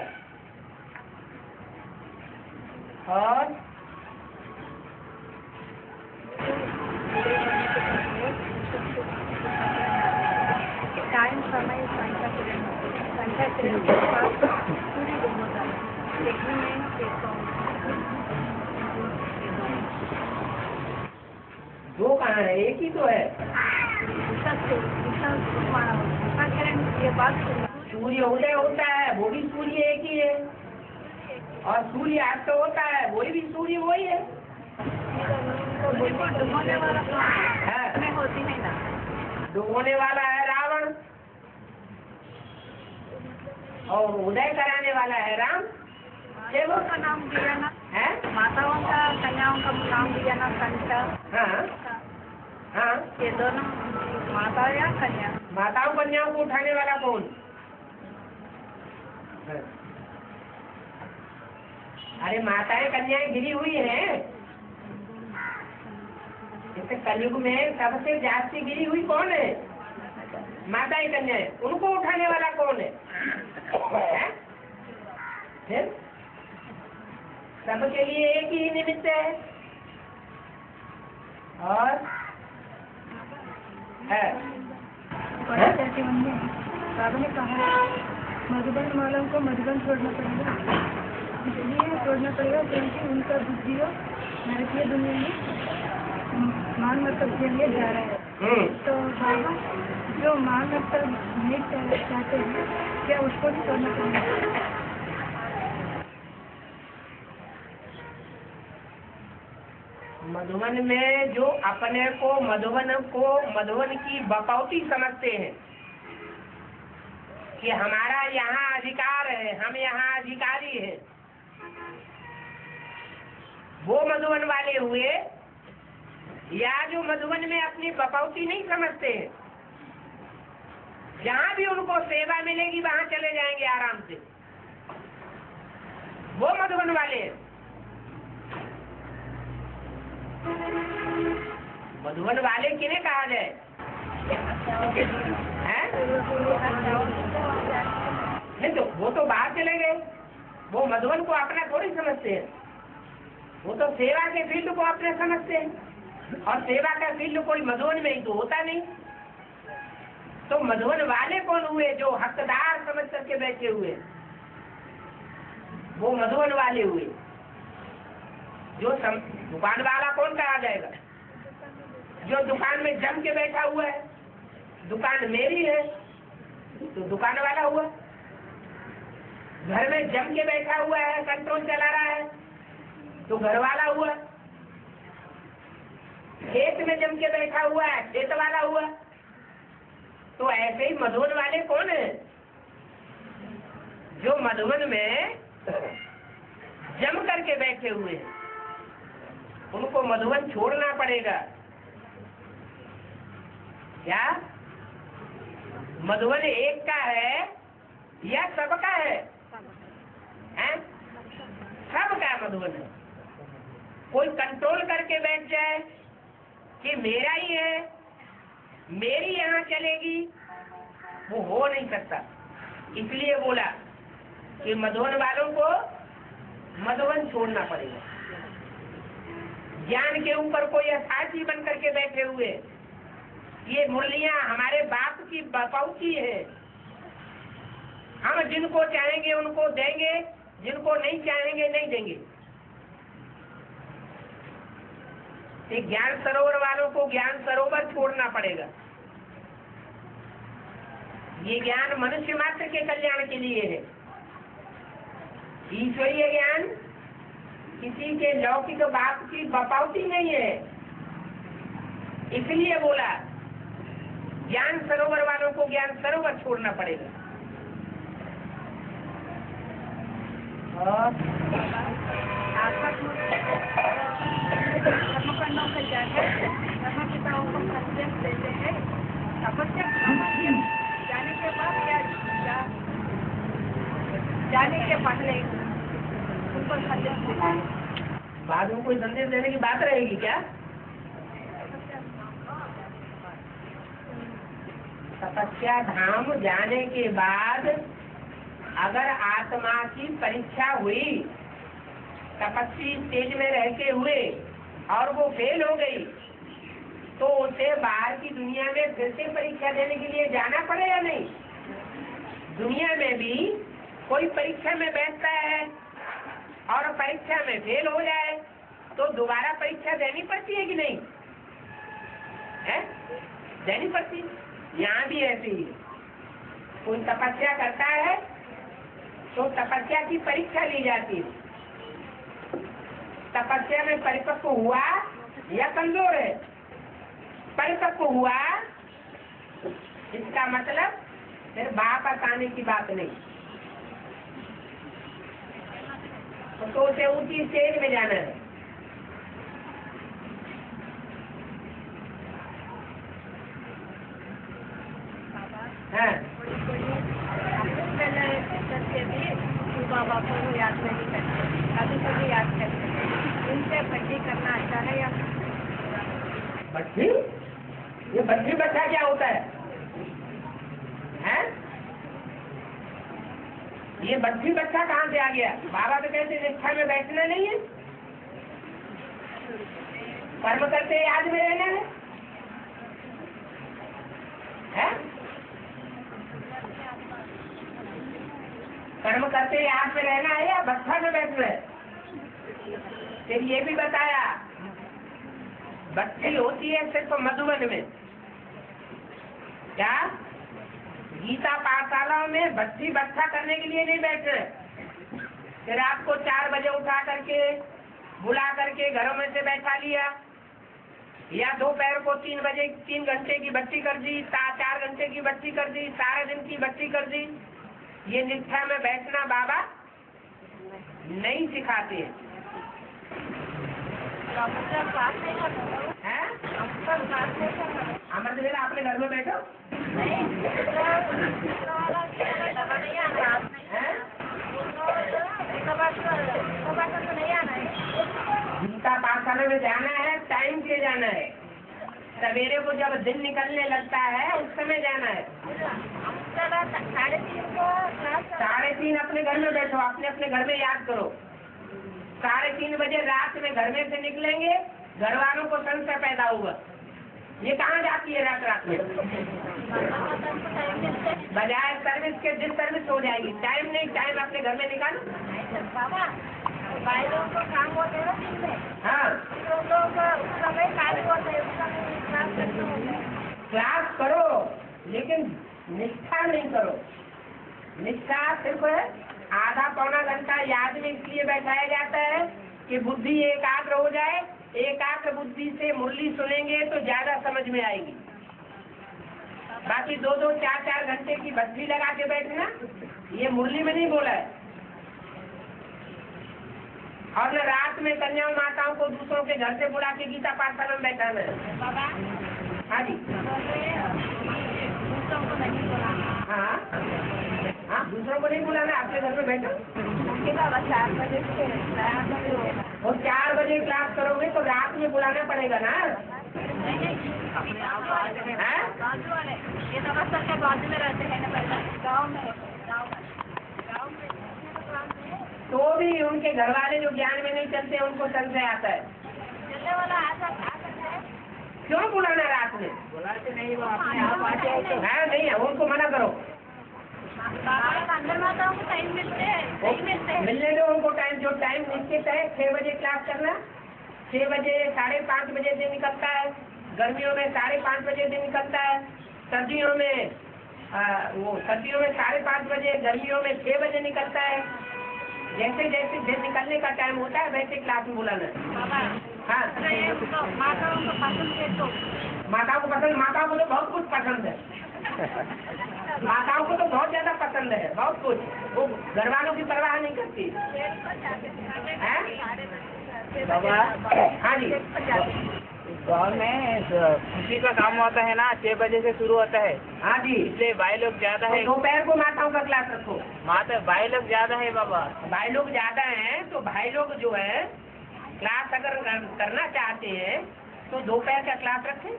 और टाइम समय संख्या पूरी होता है, देखने में दो कहाँ है? एक ही तो है। ये बात सूर्य उदय होता है, वो भी सूर्य एक ही है, और सूर्य अस्त होता है, वो भी सूर्य वही है। डुबोने वाला है, होती है ना, डुबोने वाला है रावण, और उदय कराने वाला है राम। देवों का नाम दिया ना है, माताओं का कन्याओं का नाम दिया ना संख्या। हाँ हाँ, ये दोनों माता या कन्या? माताओं कन्याओं को उठाने वाला कौन है? अरे माताएं कन्याएं गिरी हुई हैं। जैसे कलयुग में सबसे जास्ती गिरी हुई कौन है? माताएं कन्याएं। उनको उठाने वाला कौन है? सबके लिए एक ही निमित्त है। और है बाबा ने कहा मधुबन मालव को मधुबन छोड़ना पड़ेगा, इसलिए छोड़ना पड़ेगा क्योंकि उनका बुद्धियों भारतीय दुनिया में मान मतलब के लिए जा रहा है। तो बाबा जो मान मतलब नहीं चाहते हैं, क्या उसको भी छोड़ना पड़ेगा? मधुबन में जो अपने को मधुबन की बकौती समझते हैं कि हमारा यहाँ अधिकार है, हम यहाँ अधिकारी हैं, वो मधुबन वाले हुए, या जो मधुबन में अपनी बकौती नहीं समझते हैं, जहाँ भी उनको सेवा मिलेगी वहाँ चले जाएंगे आराम से, वो मधुबन वाले हैं। मधुबन वाले किन्हें कहा जाए? हैं? नहीं तो वो तो बाहर चले गए, वो मधुबन को अपना थोड़ी समझते हैं, वो तो सेवा के फील्ड को अपने समझते हैं, और सेवा का फील्ड कोई मधुबन में ही तो होता नहीं। तो मधुबन वाले कौन हुए? जो हकदार समझ करके बैठे हुए, वो मधुबन वाले हुए। जो दुकान वाला कौन कहा जाएगा? जो दुकान में जम के बैठा हुआ है, दुकान मेरी है तो दुकान वाला हुआ। घर में जम के बैठा हुआ है, कंट्रोल चला रहा है तो घर वाला हुआ। खेत में जम के बैठा हुआ है, खेत वाला हुआ। तो ऐसे ही मधुबन वाले कौन है? जो मधुबन में जम करके बैठे हुए हैं, उनको मधुबन छोड़ना पड़ेगा। क्या मधुबन एक का है या सबका है? सबका मधुबन है। कोई कंट्रोल करके बैठ जाए कि मेरा ही है, मेरी यहाँ चलेगी, वो हो नहीं सकता। इसलिए बोला कि मधुबन वालों को मधुबन छोड़ना पड़ेगा। ज्ञान के ऊपर कोई असाची बन करके बैठे हुए, ये मुरलियां हमारे बाप की बकौती है, हम जिनको चाहेंगे उनको देंगे, जिनको नहीं चाहेंगे नहीं देंगे। ज्ञान सरोवर वालों को ज्ञान सरोवर छोड़ना पड़ेगा। ये ज्ञान मनुष्य मात्र के कल्याण के लिए है। ईश्वरीय ज्ञान किसी के लौकिक बाप की बकौती नहीं है। इसलिए बोला ज्ञान सरोवर वालों को ज्ञान सरोवर छोड़ना पड़ेगा। और कर्मकांडों का क्या है? कर्म पिताओं को संदेश देते हैं। तपस्या जाने के बाद क्या जाने के पहले उनको संदेश देते हैं। बाद में कोई संदेश देने की बात रहेगी क्या? तपस्या धाम जाने के बाद अगर आत्मा की परीक्षा हुई, तपस्वी स्टेज में रहते हुए, और वो फेल हो गई, तो उसे बाहर की दुनिया में फिर से परीक्षा देने के लिए जाना पड़े या नहीं? दुनिया में भी कोई परीक्षा में बैठता है और परीक्षा में फेल हो जाए तो दोबारा परीक्षा देनी पड़ती है कि नहीं? है? देनी पड़ती। यहाँ भी ऐसे ही कोई तपस्या करता है तो तपस्या की परीक्षा ली जाती है। तपस्या में परिपक्व हुआ या कमजोर है? परिपक्व हुआ, इसका मतलब फिर वापस आने की बात नहीं, तो उसे ऊंची स्टेज में जाना है। हाँ। बाबा को याद नहीं करते, कभी कभी याद करते। उनसे भट्टी करना अच्छा है या? भट्टी? ये भट्टी बैठा क्या होता है? हैं? ये भट्टी बच्चा कहाँ से आ गया? बाबा तो कहते निष्ठा में बैठना नहीं है, कर्म करते याद में रहना है। कर्म करते याद में रहना है या भट्ठा में बैठना है? फिर ये भी बताया भट्टी होती है सिर्फ मधुबन में। क्या गीता पाठशालाओं में भट्टी बच्चा करने के लिए नहीं बैठ रहे? फिर आपको 4 बजे उठा करके बुला करके घरों में से बैठा लिया, या दोपहर को 3 घंटे की बत्ती कर दी, 4 घंटे की बत्ती कर दी, सारे दिन की बत्ती कर दी। ये निष्ठा में बैठना बाबा नहीं सिखाते हैं। अमृत वेला अपने घर में बैठो। गीता पाठशाला में जाना है, टाइम से जाना है। सवेरे को जब दिन निकलने लगता है उस समय जाना है। 3:30 अपने घर में बैठो, अपने घर में याद करो। 3:30 बजे रात में घर में से निकलेंगे, घर वालों को संशय पैदा होगा, ये कहाँ जाती है रात में। बजाय सर्विस के जिस सर्विस हो जाएगी, टाइम नहीं, टाइम अपने घर में निकालो। भाई लोगों को काम होते हैं ना दिन में। हाँ, लोगों को उस समय कार्य होते हैं, उस समय क्लास करो लेकिन निष्ठा नहीं करो। निष्ठा सिर्फ आधा पौना घंटा याद में इसलिए बैठाया जाता है कि बुद्धि एकाग्र हो जाए। एकाग्र बुद्धि से मुरली सुनेंगे तो ज्यादा समझ में आएगी। बाकी 2-2, 4-4 घंटे की बत्ती लगा के बैठना, ये मुरली में नहीं बोला है। और न रात में कन्याओं माताओं को दूसरों के घर से बुला के गीता पाठशाला में बैठाना है। हाँ जी, हाँ हाँ, दूसरों को नहीं बुलाना, अपने घर में बैठो। 4 बजे से और 4 बजे क्लास करोगे तो रात में बुलाना पड़ेगा ना। ये नमस्कार के बाजू में रहते हैं ना, गाँव में तो भी उनके घर वाले जो ज्ञान में नहीं चलते उनको संशय आता है। चलने वाला आ सकता है। क्यों बुलाना रात में? बुलाते नहीं, वो अपने आप आते हैं। तो है नहीं है, उनको मना करो। अंदर माताओं को टाइम मिलते हैं, नहीं मिलते हैं। मिलने दो उनको टाइम, जो टाइम निश्चित है 6 बजे क्लास करना। 6 बजे 5:30 बजे दिन निकलता है, गर्मियों में 5:30 बजे दिन निकलता है, सर्दियों में 5:30 बजे, गर्मियों में 6 बजे निकलता है। जैसे जैसे दिन निकलने का टाइम होता है वैसे क्लास में बुलाना है। हाँ, माताओं को पसंद है तो माताओं को पसंद, माताओं को तो बहुत कुछ पसंद है। माताओं को तो बहुत ज्यादा पसंद है, बहुत कुछ। वो घर वालों की परवाह नहीं करती है। बाबा, हाँ जी, गाँव में खुशी का काम होता है ना, 6 बजे से शुरू होता है, हाँ जी। इसलिए भाई लोग ज्यादा है। दोपहर को माताओं का क्लास रखो। माता भाई लोग ज्यादा है बाबा। भाई लोग ज्यादा हैं तो भाई लोग जो है क्लास अगर करना चाहते हैं तो दोपहर का क्लास रखें।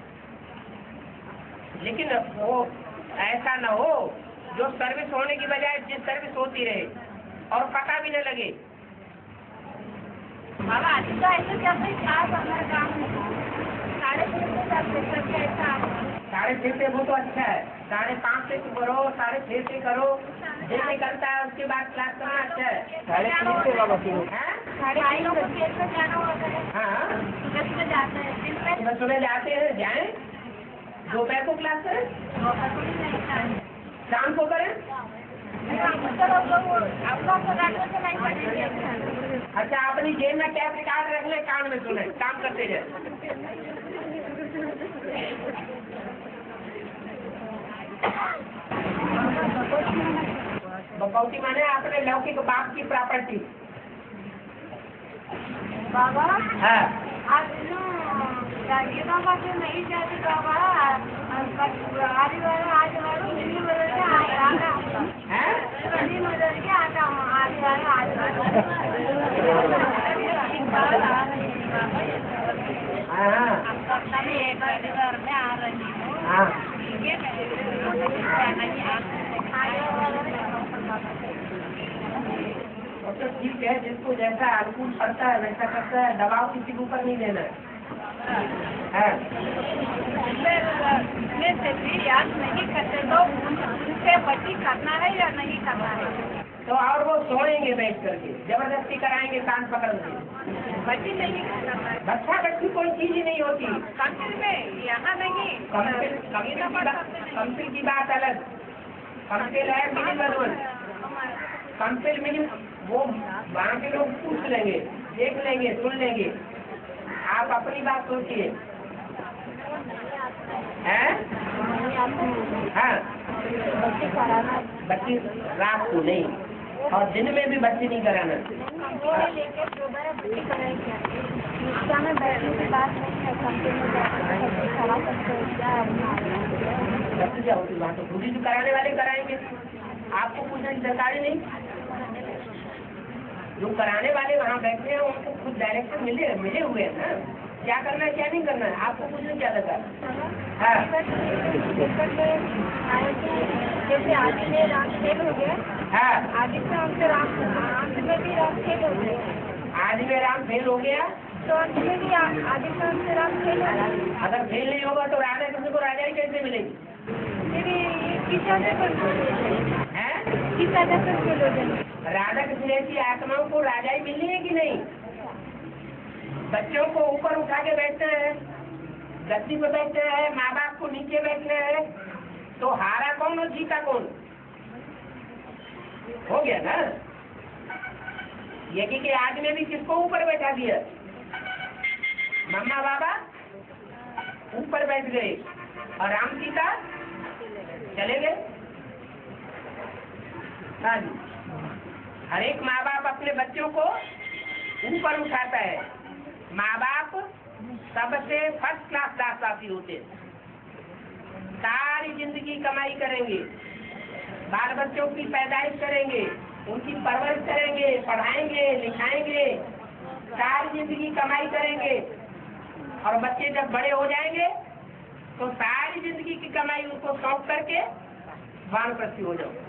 लेकिन वो ऐसा न हो जो सर्विस होने की बजाय जिस सर्विस होती रहे और पता भी न लगे। बाबा आज तो ऐसे चलते क्लास हमारा काम है 3:30 से चलते करके ऐसा 6:30 से वो तो अच्छा है, 5:30 से करो, 6:30 से करो, दिन निकलता है उसके बाद क्लास करना अच्छा है। 3:30 से बाबा शुरू। भाई लोग को खेत में जाना होता है, हाँ, सुबह जाते हैं, दिन में सुबह जाते हैं, जाएं, दोपहर को क्लास करें, शाम को करें। अच्छा, अपनी जेब में टैप निकाल रख ले, कान में सुने, काम करते जाए। बकौती माने अपने लौकिक बाप की प्रॉपर्टी। बाबा हाँ, आज ये बाबा से नहीं जाती बाबा, आज वालों हिंदी बदल के आता हैं? हिंदी बदल के आता हूँ, आज हाँ, एक घर में आ रही हूँ। हाँ, तो ठीक है, जिसको जैसा अनुकूल पड़ता है वैसा करता है, दबाव किसी के ऊपर नहीं देना है। याद नहीं करते तो उनसे बच्ची करना है या नहीं करना है? तो और वो सोएंगे बैठ करके, जबरदस्ती कराएंगे कान पकड़ के। बच्ची नहीं करना है, बच्चा बच्ची कोई चीज ही नहीं होती। कंसिल में यहाँ नहीं, कंसिल की बात अलग। कंसिल है मिनिमम, कंसिल मिनिमम, वो वहाँ के लोग पूछ लेंगे देख लेंगे, सुन लेंगे। आप अपनी बात सोचिए। हैं? हाँ, बच्चे कराना बच्ची रात को नहीं और दिन में भी बच्ची नहीं कराना। लेके दोबारा बच्चे कराएं क्या? रिक्शा में बैठने की बात नहीं है, कंपनी में जाकर खड़ा करते हैं क्या? बच्चे क्या होती बात, तो खुद ही जो कराने वाले कराएंगे, आपको कुछ सरकारी नहीं। जो कराने वाले वहाँ बैठे हैं उनको खुद डायरेक्शन मिले हुए हैं ना, क्या करना है क्या नहीं करना है, आपको कुछ नहीं क्या लगा। हाँ, जैसे आदि में राम खेल हो गया, हाँ, आदि से हमसे राम अंत में भी राम खेल हो गया, आज में राम फेल हो गया तो अंत में भी आदि से हमसे राम खेल हो गया। अगर फेल नहीं होगा तो राजा कृष्ण को राजा ही कैसे मिलेगी? फिर ये किस आधार पर खेल हो जाएंगे? हैं? किस आधार पर खेल हो जाएंगे? राधा कृष्ण की आत्माओं को राजा ही मिलनी है कि नहीं? बच्चों को ऊपर उठा के बैठते हैं, गद्दी पे बैठते हैं, माँ बाप को नीचे बैठते हैं, तो हारा कौन और जीता कौन? हो गया ना? यज्ञ के आदि में भी किसको ऊपर बैठा दिया? मम्मा बाबा ऊपर बैठ गए और राम सीता चले गए। हाँ जी, हर एक माँ बाप अपने बच्चों को ऊपर उठाता है। माँ बाप सबसे फर्स्ट क्लास दासदासी होते हैं, सारी जिंदगी कमाई करेंगे, बाल बच्चों की पैदाइश करेंगे, उनकी परवरिश करेंगे, पढ़ाएंगे लिखाएंगे, सारी जिंदगी कमाई करेंगे और बच्चे जब बड़े हो जाएंगे तो सारी जिंदगी की कमाई उनको सौंप करके वानप्रस्थी हो जाओ।